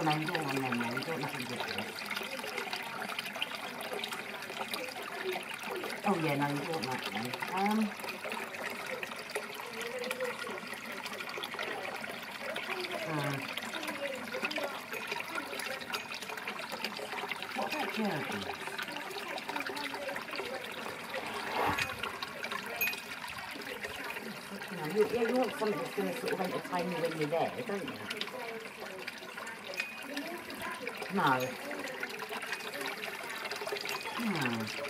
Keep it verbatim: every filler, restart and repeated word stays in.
no, you don't want them, no, you don't nothing ridiculous. Oh yeah, no, you don't want that then. Um... Uh, what about jerky? You, know, you, yeah, you want something that's going to sort of entertain you when you're there, don't you? No. Hmm.